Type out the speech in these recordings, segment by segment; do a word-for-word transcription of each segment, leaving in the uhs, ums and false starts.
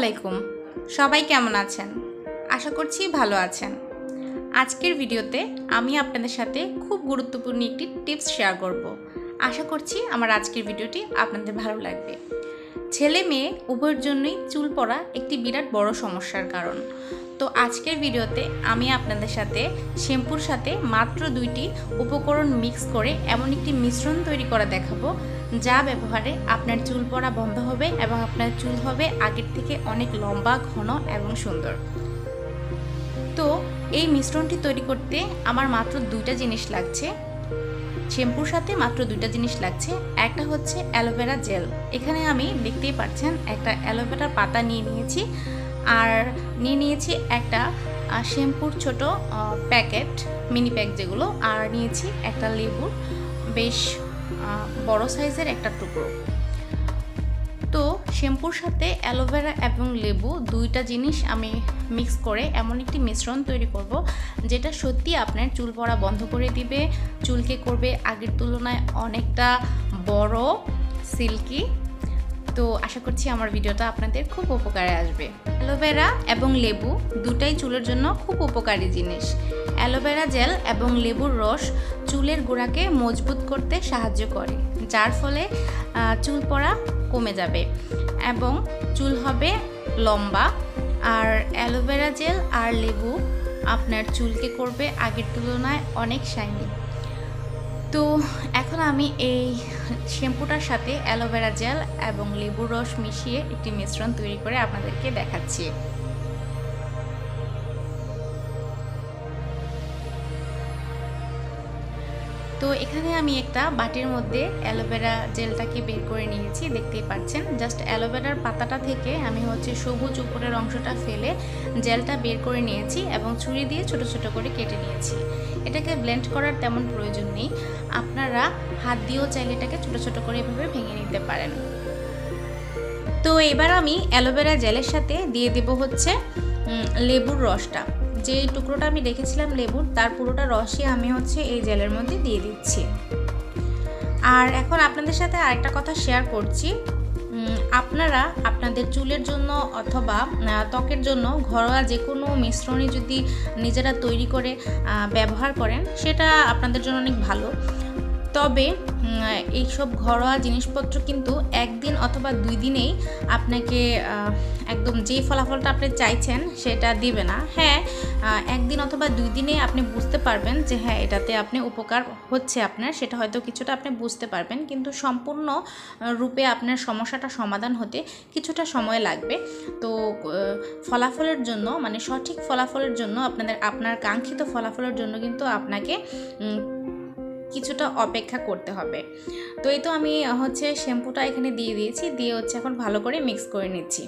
আলাইকুম, সবাই কেমন আছেন? আশা করছি ভালো আছেন। আজকের ভিডিওতে আমি আপনাদের সাথে খুব গুরুত্বপূর্ণ একটি টিপস শেয়ার করব। আশা করছি আমার আজকের ভিডিওটি আপনাদের ভালো লাগবে। ছেলে মেয়ে উভয়ের জন্যই চুল পড়া একটি বিরাট বড় সমস্যার কারণ। তো আজকের ভিডিওতে আমি আপনাদের সাথে শ্যাম্পুর সাথে মাত্র দুইটি উপকরণ মিক্স করে এমন একটি মিশ্রণ তৈরি করা দেখাবো, যা ব্যবহারে আপনার চুল পড়া বন্ধ হবে এবং আপনার চুল হবে আগের থেকে অনেক লম্বা, ঘন এবং সুন্দর। তো এই মিশ্রণটি তৈরি করতে আমার মাত্র দুইটা জিনিস লাগছে। শ্যাম্পুর সাথে মাত্র দুইটা জিনিস লাগছে। একটা হচ্ছে অ্যালোভেরা জেল। এখানে আমি দেখতেই পাচ্ছেন একটা অ্যালোভেরার পাতা নিয়ে নিয়েছি, আর নিয়ে নিয়েছি একটা শ্যাম্পুর ছোট প্যাকেট, মিনি প্যাক যেগুলো, আর নিয়েছি একটা লেবুর বেশ বড় সাইজের একটা টুকরো। তো শ্যাম্পুর সাথে অ্যালোভেরা এবং লেবু দুইটা জিনিস আমি মিক্স করে এমন একটি মিশ্রণ তৈরি করব, যেটা সত্যি আপনার চুল পড়া বন্ধ করে দিবে, চুলকে করবে আগের তুলনায় অনেকটা বড়, সিল্কি। তো আশা করছি আমার ভিডিওটা আপনাদের খুব উপকারে আসবে। অ্যালোভেরা এবং লেবু দুটাই চুলের জন্য খুব উপকারী জিনিস। অ্যালোভেরা জেল এবং লেবুর রস চুলের গোড়াকে মজবুত করতে সাহায্য করে, যার ফলে চুল পড়া কমে যাবে এবং চুল হবে লম্বা। আর অ্যালোভেরা জেল আর লেবু আপনার চুলকে করবে আগের তুলনায় অনেক শাইনি। তো এখন আমি এই শ্যাম্পুটার সাথে অ্যালোভেরা জেল এবং লেবুর রস মিশিয়ে একটি মিশ্রণ তৈরি করে আপনাদেরকে দেখাচ্ছি। তো এখানে আমি একটা বাটির মধ্যে অ্যালোভেরা জেলটাকে বের করে নিয়েছি, দেখতেই পাচ্ছেন। জাস্ট অ্যালোভেরার পাতাটা থেকে আমি হচ্ছে সবুজ উপরের অংশটা ফেলে জেলটা বের করে নিয়েছি এবং ছুরি দিয়ে ছোট ছোট করে কেটে নিয়েছি। এটাকে ব্লেন্ড করার তেমন প্রয়োজন নেই, আপনারা হাত দিয়েও চাইলে এটাকে ছোট ছোট করে এভাবে ভেঙে নিতে পারেন। তো এবার আমি অ্যালোভেরা জেলের সাথে দিয়ে দেব হচ্ছে লেবুর রসটা। যে টুকরোটা আমি রেখেছিলাম লেবুর, তার পুরোটা রসই আমি হচ্ছে এই জেলের মধ্যে দিয়ে দিচ্ছি। আর এখন আপনাদের সাথে আরেকটা কথা শেয়ার করছি। আপনারা আপনাদের চুলের জন্য অথবা ত্বকের জন্য ঘরোয়া যে কোনো মিশ্রণই যদি নিজেরা তৈরি করে ব্যবহার করেন, সেটা আপনাদের জন্য অনেক ভালো। তবে এইসব ঘরোয়া জিনিসপত্র কিন্তু একদিন অথবা দুই দিনেই আপনাকে একদম যে ফলাফলটা আপনি চাইছেন সেটা দিবে না। হ্যাঁ, একদিন অথবা দুই দিনে আপনি বুঝতে পারবেন যে হ্যাঁ এটাতে আপনি উপকার হচ্ছে আপনার, সেটা হয়তো কিছুটা আপনি বুঝতে পারবেন, কিন্তু সম্পূর্ণ রূপে আপনার সমস্যাটা সমাধান হতে কিছুটা সময় লাগবে। তো ফলাফলের জন্য, মানে সঠিক ফলাফলের জন্য, আপনাদের আপনার কাঙ্ক্ষিত ফলাফলের জন্য কিন্তু আপনাকে কিছুটা অপেক্ষা করতে হবে। তো এই তো আমি হচ্ছে শ্যাম্পুটা এখানে দিয়ে দিয়েছি, দিয়ে হচ্ছে এখন ভালো করে মিক্স করে নিচ্ছি।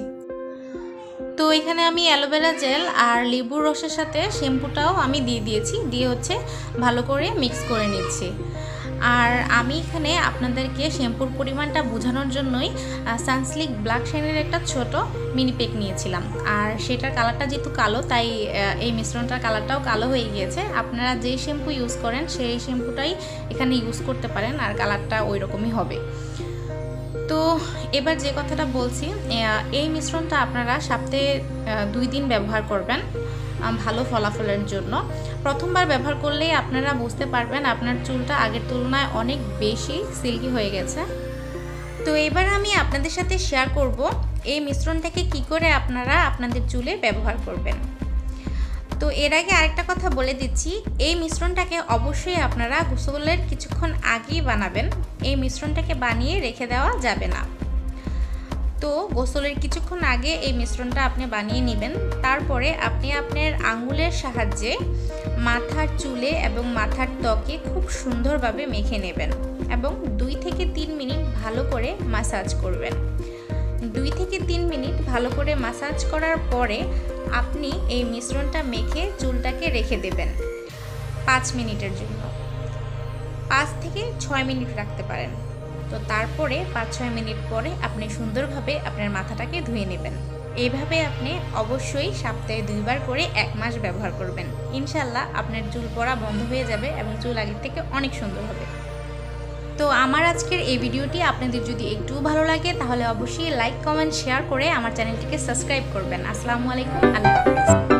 তো এখানে আমি অ্যালোভেরা জেল আর লেবুর রসের সাথে শ্যাম্পুটাও আমি দিয়ে দিয়েছি, দিয়ে হচ্ছে ভালো করে মিক্স করে নিচ্ছি। আর আমি এখানে আপনাদেরকে শ্যাম্পুর পরিমাণটা বোঝানোর জন্যই সানসিল্ক ব্ল্যাক শাইনের একটা ছোট মিনি প্যাক নিয়েছিলাম। আর সেটার কালারটা যেহেতু কালো, তাই এই মিশ্রণটার কালারটাও কালো হয়ে গিয়েছে। আপনারা যেই শ্যাম্পু ইউজ করেন সেই শ্যাম্পুটাই এখানে ইউজ করতে পারেন, আর কালারটা ওই রকমই হবে। তো এবার যে কথাটা বলছি, এই মিশ্রণটা আপনারা সপ্তাহে দুই দিন ব্যবহার করবেন ভালো ফলাফলের জন্য। প্রথমবার ব্যবহার করলেই আপনারা বুঝতে পারবেন আপনার চুলটা আগের তুলনায় অনেক বেশি সিল্কি হয়ে গেছে। তো এবার আমি আপনাদের সাথে শেয়ার করব এই মিশ্রণটাকে কি করে আপনারা আপনাদের চুলে ব্যবহার করবেন। তো এর আগে আরেকটা কথা বলে দিচ্ছি, এই মিশ্রণটাকে অবশ্যই আপনারা গোসলের কিছুক্ষণ আগেই বানাবেন। এই মিশ্রণটাকে বানিয়ে রেখে দেওয়া যাবে না। তো গোসলের কিছুক্ষণ আগে এই মিশ্রণটা আপনি বানিয়ে নেবেন। তারপরে আপনি আপনার আঙ্গুলের সাহায্যে মাথার চুলে এবং মাথার ত্বকে খুব সুন্দরভাবে মেখে নেবেন এবং দুই থেকে তিন মিনিট ভালো করে ম্যাসাজ করবেন। দুই থেকে তিন মিনিট ভালো করে ম্যাসাজ করার পরে আপনি এই মিশ্রণটা মেখে চুলটাকে রেখে দেবেন পাঁচ মিনিটের জন্য। পাঁচ থেকে ছয় মিনিট রাখতে পারেন। তো তারপরে পাঁচ ছয় মিনিট পরে আপনি সুন্দরভাবে আপনার মাথাটাকে ধুয়ে নেবেন। এইভাবে আপনি অবশ্যই সপ্তাহে দুইবার করে এক মাস ব্যবহার করবেন। ইনশাল্লাহ আপনার চুল পড়া বন্ধ হয়ে যাবে এবং চুল আগের থেকে অনেক সুন্দর হবে। তো আমার আজকের এই ভিডিওটি আপনাদের যদি একটু ভালো লাগে তাহলে অবশ্যই লাইক কমেন্ট শেয়ার করে আমার চ্যানেলটিকে সাবস্ক্রাইব করবেন। আসসালামু আলাইকুম, আল্লাহ হাফেজ।